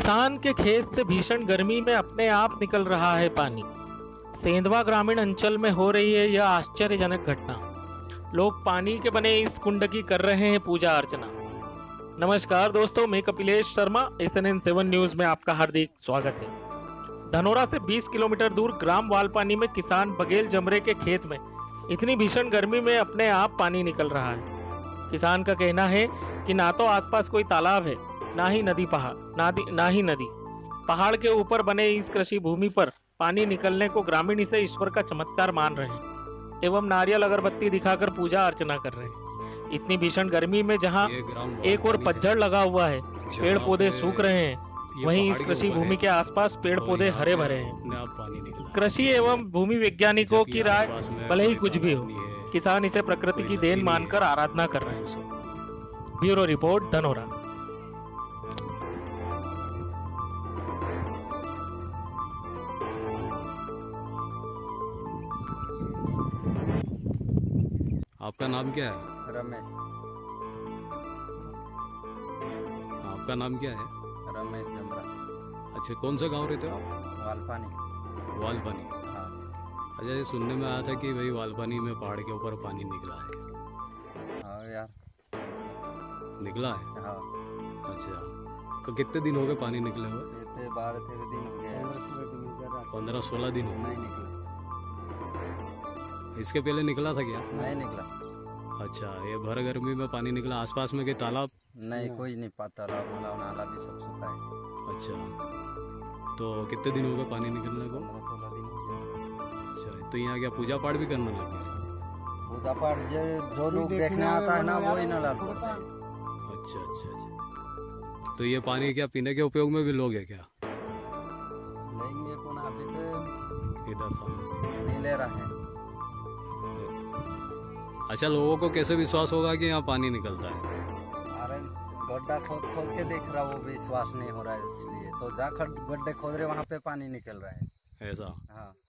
किसान के खेत से भीषण गर्मी में अपने आप निकल रहा है पानी। सेंधवा ग्रामीण अंचल में हो रही है यह आश्चर्यजनक घटना। लोग पानी के बने इस कुंड की कर रहे हैं पूजा अर्चना। नमस्कार दोस्तों, मैं कपिलेश शर्मा, SNN7 न्यूज में आपका हार्दिक स्वागत है। धनोरा से 20 किलोमीटर दूर ग्राम वालपानी में किसान बघेल जमरे के खेत में इतनी भीषण गर्मी में अपने आप पानी निकल रहा है। किसान का कहना है कि ना तो आसपास कोई तालाब है, ना ही नदी पहाड़ के ऊपर बने इस कृषि भूमि पर पानी निकलने को ग्रामीण इसे ईश्वर का चमत्कार मान रहे हैं एवं नारियल अगरबत्ती दिखाकर पूजा अर्चना कर रहे हैं। इतनी भीषण गर्मी में जहां एक और पतझड़ लगा हुआ है, पेड़ पौधे सूख रहे हैं, वहीं इस कृषि भूमि के आसपास पेड़ पौधे हरे भरे हैं। कृषि एवं भूमि वैज्ञानिकों की राय भले ही कुछ भी हो, किसान इसे प्रकृति की देन मानकर आराधना कर रहे हैं। Bureau report, Dhanora. आपका नाम क्या है? रमेश। आपका नाम क्या है? रमेश जमरा। अच्छा, कौन सा गांव रहते हो आप? वालपानी। वालपानी। हाँ। अच्छा, ये सुनने में आया था कि भाई वालपानी में पहाड़ के ऊपर पानी निकला है। हाँ यार, निकला है? हाँ। अच्छा, कितने दिन हो गए पानी निकले हुए? 12-13 दिन हो गए। 15-16 दिन हो नहीं निकला। इसके पहले निकला था क्या? नहीं निकला। अच्छा, ये भर गर्मी में पानी निकला। आसपास में कोई तालाब? नहीं, कोई नहीं पता। नाला भी सब सूखा है। अच्छा, तो कितने दिन हो गए पानी निकलने को? 15-16 दिन हो गए। अच्छा, तो यहाँ क्या पूजा पाठ भी करने लगे? पूजा पाठ जो लोग देखने आता है ना, वो ही नाला पड़ता है। अच्छा अच्छा अच्छा, तो ये पानी क्या पीने के उपयोग में भी लोग है क्या? लेंगे पुनः, अभी तो इधर सामने नहीं ले रहे हैं। अच्छा, लोगों को कैसे विश्वास होगा कि यहाँ पानी निकलता है? अरे गड्ढा खोद के देख रहा, वो विश्वास नहीं हो रहा है, इसलिए तो जहाँ गड्ढे खोद रहे वहाँ पे पानी निकल रहा है। ऐसा? हाँ।